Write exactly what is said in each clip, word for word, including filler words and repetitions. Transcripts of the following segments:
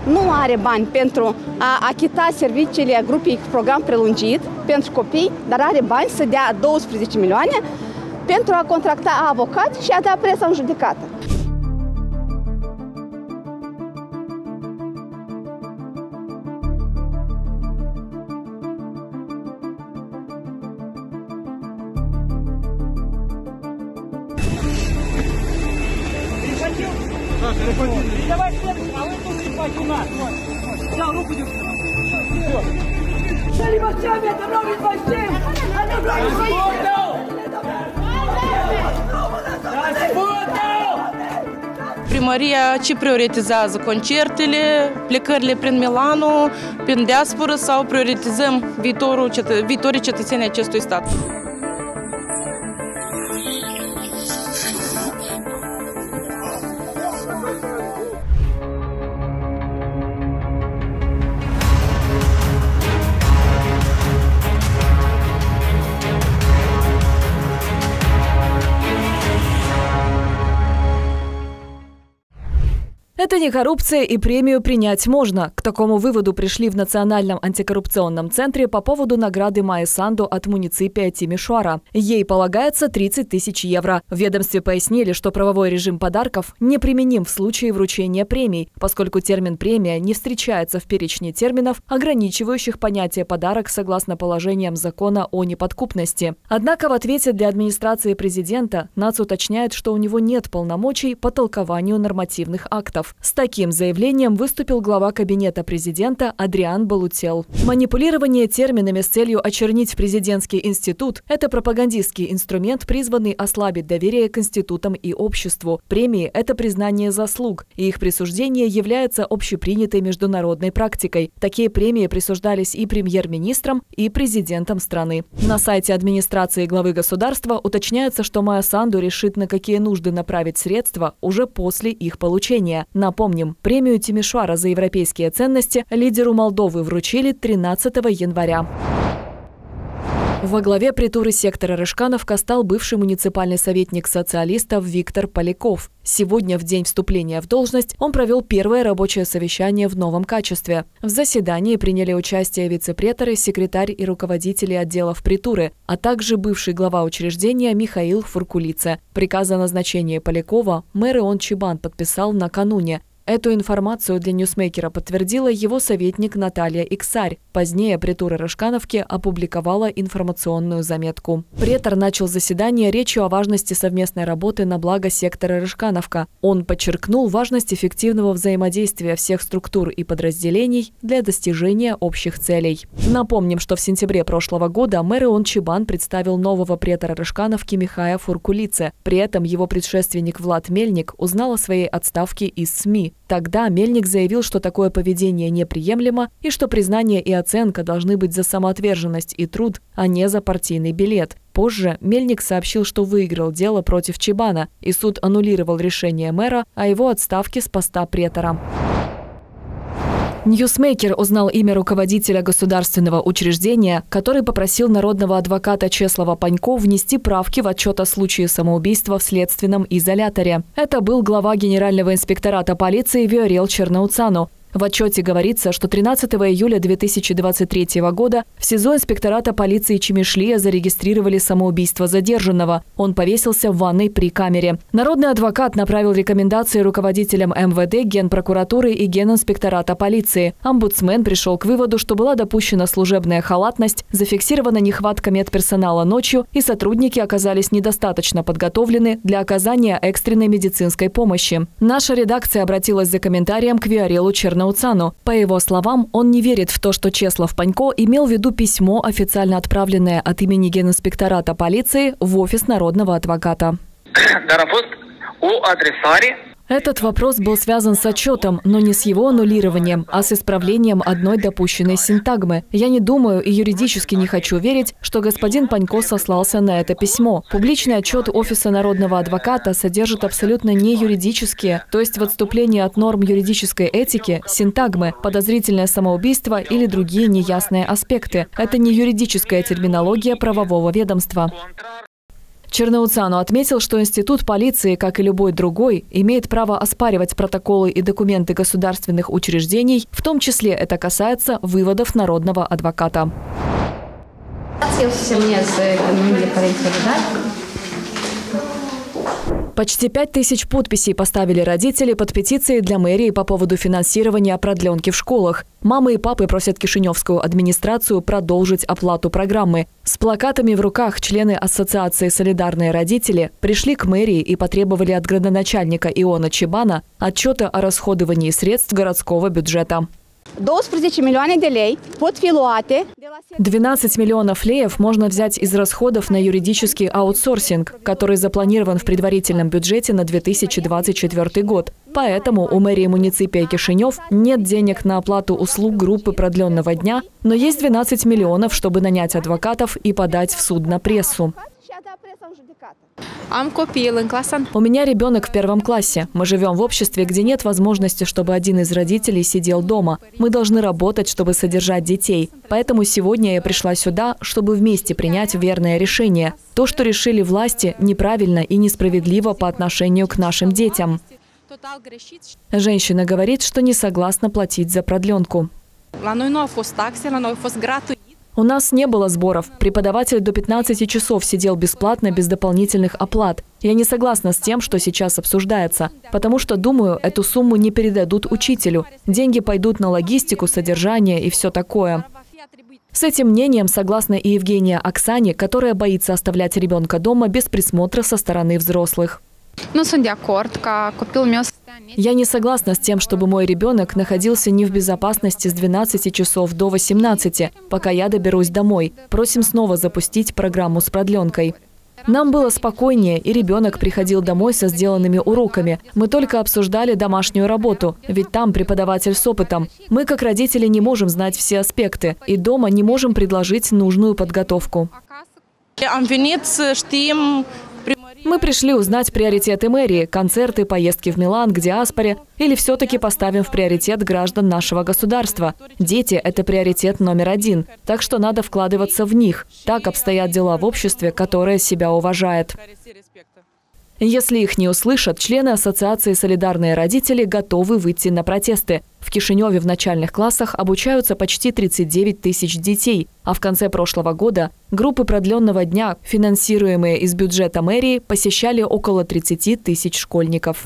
nu are bani pentru a achita serviciile grupii program prelungit pentru copii, dar are bani să dea douăsprezece milioane pentru a contracta avocați și a da presa în judecată. Давай следующий, а вы тут ебать у нас. Взял руку держи. Шали мощами, это ровень мощей! Это ровень măștimi! Primăria ce prioritizează? Concertele, plecările prin Milano, prin diasporă sau prioritizăm viitorul, viitorii cetățenii acestui stat? Это не коррупция, и премию принять можно. К такому выводу пришли в Национальном антикоррупционном центре по поводу награды Майи Санду от муниципия Тимишоара. Ей полагается тридцать тысяч евро. В ведомстве пояснили, что правовой режим подарков неприменим в случае вручения премий, поскольку термин «премия» не встречается в перечне терминов, ограничивающих понятие «подарок» согласно положениям закона о неподкупности. Однако в ответе для администрации президента НАЦ уточняет, что у него нет полномочий по толкованию нормативных актов. С таким заявлением выступил глава кабинета президента Адриан Балутел. Манипулирование терминами с целью очернить президентский институт – это пропагандистский инструмент, призванный ослабить доверие к институтам и обществу. Премии – это признание заслуг, и их присуждение является общепринятой международной практикой. Такие премии присуждались и премьер-министрам, и президентам страны. На сайте администрации главы государства уточняется, что Майя Санду решит, на какие нужды направить средства уже после их получения. Напомним, премию Тимишоара за европейские ценности лидеру Молдовы вручили тринадцатого января. Во главе притуры сектора Рыжкановка стал бывший муниципальный советник социалистов Виктор Поляков. Сегодня, в день вступления в должность, он провел первое рабочее совещание в новом качестве. В заседании приняли участие вице-преторы, секретарь и руководители отделов притуры, а также бывший глава учреждения Михаил Фуркулице. Приказ о назначении Полякова мэр Ион Чибан подписал накануне. Эту информацию для Ньюсмейкера подтвердила его советник Наталья Иксарь. Позднее притура Рыжкановки опубликовала информационную заметку. Претор начал заседание речью о важности совместной работы на благо сектора Рыжкановка. Он подчеркнул важность эффективного взаимодействия всех структур и подразделений для достижения общих целей. Напомним, что в сентябре прошлого года мэр Ион Чибан представил нового претора Рыжкановки Михая Фуркулице. При этом его предшественник Влад Мельник узнал о своей отставке из СМИ. Тогда Мельник заявил, что такое поведение неприемлемо и что признание и оценка должны быть за самоотверженность и труд, а не за партийный билет. Позже Мельник сообщил, что выиграл дело против Чибана, и суд аннулировал решение мэра о его отставке с поста претора. Ньюсмейкер узнал имя руководителя государственного учреждения, который попросил народного адвоката Чеслава Панько внести правки в отчет о случае самоубийства в следственном изоляторе. Это был глава Генерального инспектората полиции Виорел Черноуцану. В отчете говорится, что тринадцатого июля две тысячи двадцать третьего года в СИЗО инспектората полиции Чимишлия зарегистрировали самоубийство задержанного. Он повесился в ванной при камере. Народный адвокат направил рекомендации руководителям эм вэ дэ, Генпрокуратуры и Генинспектората полиции. Омбудсмен пришел к выводу, что была допущена служебная халатность, зафиксирована нехватка медперсонала ночью, и сотрудники оказались недостаточно подготовлены для оказания экстренной медицинской помощи. Наша редакция обратилась за комментарием к Виорелу Черноуцану. По его словам, он не верит в то, что Чеслав Панько имел в виду письмо, официально отправленное от имени Генинспектората полиции в офис народного адвоката. Этот вопрос был связан с отчетом, но не с его аннулированием, а с исправлением одной допущенной синтагмы. Я не думаю и юридически не хочу верить, что господин Панько сослался на это письмо. Публичный отчет Офиса народного адвоката содержит абсолютно не юридические, то есть в отступлении от норм юридической этики, синтагмы, подозрительное самоубийство или другие неясные аспекты. Это не юридическая терминология правового ведомства. Черноуцану отметил, что институт полиции, как и любой другой, имеет право оспаривать протоколы и документы государственных учреждений, в том числе это касается выводов народного адвоката. Почти пять тысяч подписей поставили родители под петицией для мэрии по поводу финансирования продленки в школах. Мамы и папы просят кишиневскую администрацию продолжить оплату программы. С плакатами в руках члены Ассоциации «Солидарные родители» пришли к мэрии и потребовали от градоначальника Иона Чебана отчета о расходовании средств городского бюджета. двенадцать миллионов леев можно взять из расходов на юридический аутсорсинг, который запланирован в предварительном бюджете на две тысячи двадцать четвёртый год. Поэтому у мэрии муниципия Кишинев нет денег на оплату услуг группы продленного дня, но есть двенадцать миллионов, чтобы нанять адвокатов и подать в суд на прессу. У меня ребенок в первом классе. Мы живем в обществе, где нет возможности, чтобы один из родителей сидел дома. Мы должны работать, чтобы содержать детей. Поэтому сегодня я пришла сюда, чтобы вместе принять верное решение. То, что решили власти, неправильно и несправедливо по отношению к нашим детям. Женщина говорит, что не согласна платить за продленку. У нас не было сборов. Преподаватель до пятнадцати часов сидел бесплатно, без дополнительных оплат. Я не согласна с тем, что сейчас обсуждается, потому что, думаю, эту сумму не передадут учителю. Деньги пойдут на логистику, содержание и все такое. С этим мнением согласна и Евгения Оксане, которая боится оставлять ребенка дома без присмотра со стороны взрослых. Я не согласна с тем, чтобы мой ребенок находился не в безопасности с двенадцати часов до восемнадцати, пока я доберусь домой. Просим снова запустить программу с продленкой. Нам было спокойнее, и ребенок приходил домой со сделанными уроками. Мы только обсуждали домашнюю работу, ведь там преподаватель с опытом. Мы, как родители, не можем знать все аспекты, и дома не можем предложить нужную подготовку. Мы пришли узнать приоритеты мэрии, концерты, поездки в Милан, к диаспоре, или все-таки поставим в приоритет граждан нашего государства. Дети – это приоритет номер один, так что надо вкладываться в них. Так обстоят дела в обществе, которое себя уважает. Если их не услышат, члены Ассоциации «Солидарные родители» готовы выйти на протесты. В Кишиневе в начальных классах обучаются почти тридцать девять тысяч детей, а в конце прошлого года группы продленного дня, финансируемые из бюджета мэрии, посещали около тридцати тысяч школьников.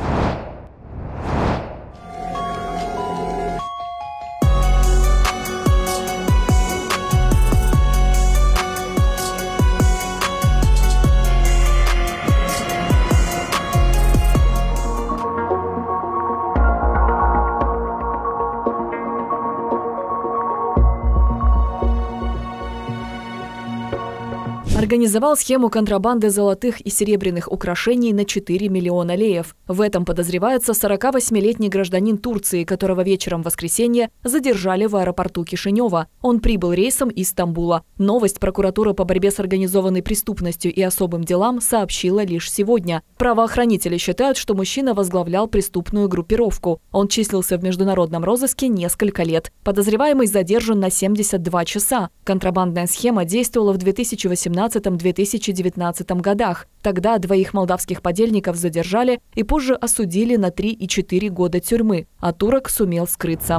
Организовал схему контрабанды золотых и серебряных украшений на четыре миллиона леев. В этом подозревается сорокавосьмилетний гражданин Турции, которого вечером в воскресенье задержали в аэропорту Кишинева. Он прибыл рейсом из Стамбула. Новость прокуратура по борьбе с организованной преступностью и особым делам сообщила лишь сегодня. Правоохранители считают, что мужчина возглавлял преступную группировку. Он числился в международном розыске несколько лет. Подозреваемый задержан на семьдесят два часа. Контрабандная схема действовала в две тысячи восемнадцатом — две тысячи девятнадцатом годах. Тогда двоих молдавских подельников задержали и позже осудили на три и четыре года тюрьмы, а турок сумел скрыться.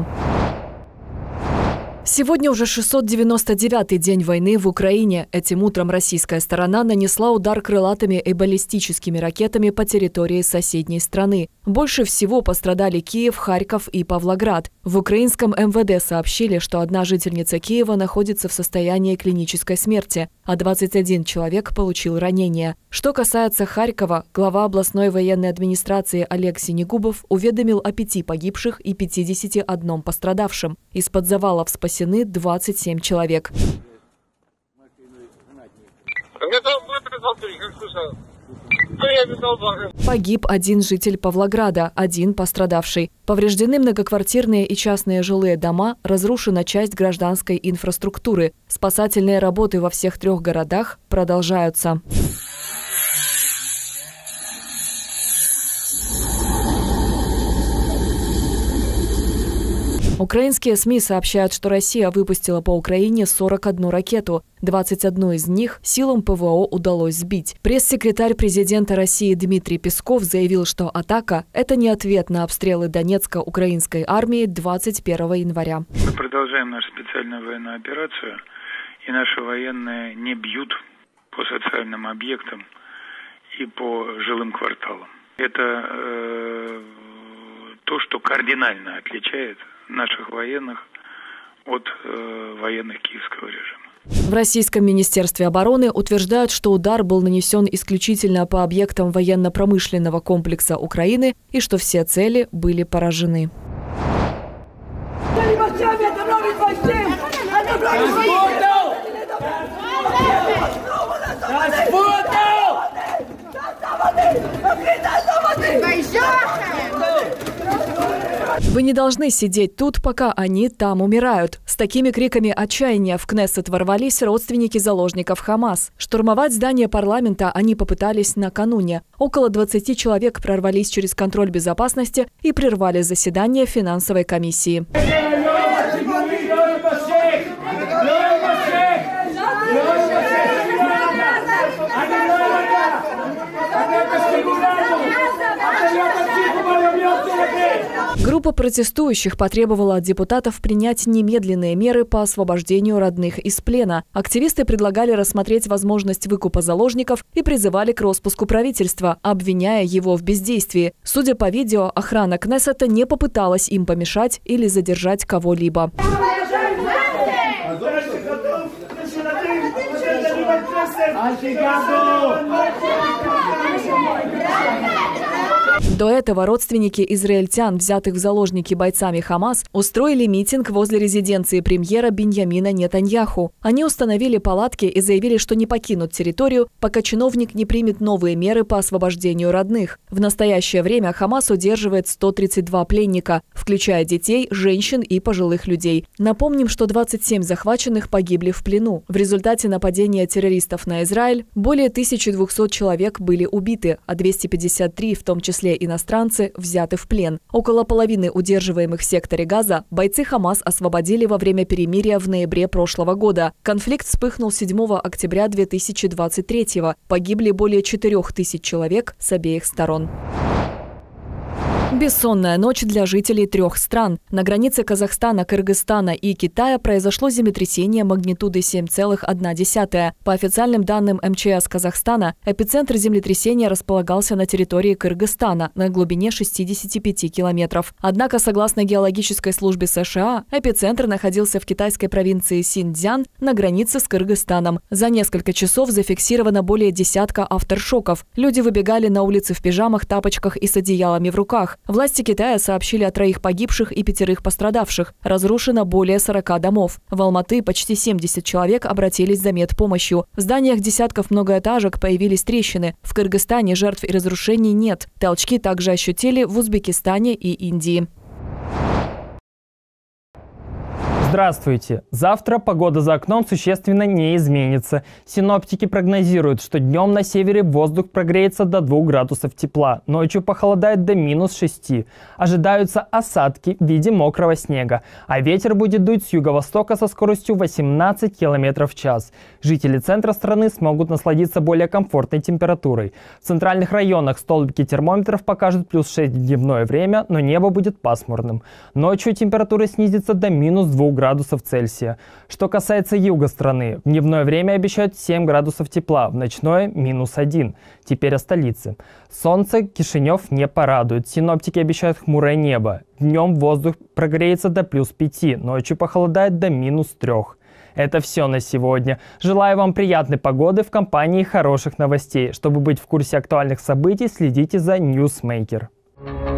Сегодня уже шестьсот девяносто девятый день войны в Украине. Этим утром российская сторона нанесла удар крылатыми и баллистическими ракетами по территории соседней страны. Больше всего пострадали Киев, Харьков и Павлоград. В украинском эм вэ дэ сообщили, что одна жительница Киева находится в состоянии клинической смерти, а двадцать один человек получил ранения. Что касается Харькова, глава областной военной администрации Олег Синегубов уведомил о пяти погибших и пятидесяти одном пострадавшем. Из-под завалов спасены двадцать семь человек. Погиб один житель Павлограда, один пострадавший. Повреждены многоквартирные и частные жилые дома, разрушена часть гражданской инфраструктуры. Спасательные работы во всех трех городах продолжаются. Украинские СМИ сообщают, что Россия выпустила по Украине сорок одну ракету. двадцать одну из них силам ПВО удалось сбить. Пресс-секретарь президента России Дмитрий Песков заявил, что атака – это не ответ на обстрелы Донецка украинской армии двадцать первого января. Мы продолжаем нашу специальную военную операцию, и наши военные не бьют по социальным объектам и по жилым кварталам. Это э, то, что кардинально отличает наших военных от э, военных киевского режима. В Российском министерстве обороны утверждают, что удар был нанесен исключительно по объектам военно-промышленного комплекса Украины и что все цели были поражены. Вы не должны сидеть тут, пока они там умирают. С такими криками отчаяния в Кнессет ворвались родственники заложников Хамас. Штурмовать здание парламента они попытались накануне. Около двадцати человек прорвались через контроль безопасности и прервали заседание финансовой комиссии. Группа протестующих потребовала от депутатов принять немедленные меры по освобождению родных из плена. Активисты предлагали рассмотреть возможность выкупа заложников и призывали к распуску правительства, обвиняя его в бездействии. Судя по видео, охрана Кнессета не попыталась им помешать или задержать кого-либо. До этого родственники израильтян, взятых в заложники бойцами Хамас, устроили митинг возле резиденции премьера Биньямина Нетаньяху. Они установили палатки и заявили, что не покинут территорию, пока чиновник не примет новые меры по освобождению родных. В настоящее время Хамас удерживает сто тридцать два пленника, включая детей, женщин и пожилых людей. Напомним, что двадцать семь захваченных погибли в плену. В результате нападения террористов на Израиль более тысячи двухсот человек были убиты, а двести пятьдесят три, в том числе и иностранцы, взяты в плен. Около половины удерживаемых в секторе Газа бойцы Хамас освободили во время перемирия в ноябре прошлого года. Конфликт вспыхнул седьмого октября две тысячи двадцать третьего. Погибли более четырёх тысяч человек с обеих сторон. Бессонная ночь для жителей трех стран. На границе Казахстана, Кыргызстана и Китая произошло землетрясение магнитудой семь целых одна десятая. По официальным данным эм че эс Казахстана, эпицентр землетрясения располагался на территории Кыргызстана на глубине шестидесяти пяти километров. Однако, согласно геологической службе США, эпицентр находился в китайской провинции Синьцзян на границе с Кыргызстаном. За несколько часов зафиксировано более десятка авторшоков. Люди выбегали на улицы в пижамах, тапочках и с одеялами в руках. Власти Китая сообщили о троих погибших и пятерых пострадавших. Разрушено более сорока домов. В Алматы почти семьдесят человек обратились за медпомощью. В зданиях десятков многоэтажек появились трещины. В Кыргызстане жертв и разрушений нет. Толчки также ощутили в Узбекистане и Индии. Здравствуйте! Завтра погода за окном существенно не изменится. Синоптики прогнозируют, что днем на севере воздух прогреется до двух градусов тепла, ночью похолодает до минус шести. Ожидаются осадки в виде мокрого снега, а ветер будет дуть с юго-востока со скоростью восемнадцать километров в час. Жители центра страны смогут насладиться более комфортной температурой. В центральных районах столбики термометров покажут плюс шесть в дневное время, но небо будет пасмурным. Ночью температура снизится до минус двух градусов Цельсия. Что касается юга страны, в дневное время обещают семь градусов тепла, в ночное – минус один. Теперь о столице. Солнце Кишинев не порадует. Синоптики обещают хмурое небо. Днем воздух прогреется до плюс пяти, ночью похолодает до минус трех. Это все на сегодня. Желаю вам приятной погоды в компании хороших новостей. Чтобы быть в курсе актуальных событий, следите за Newsmaker.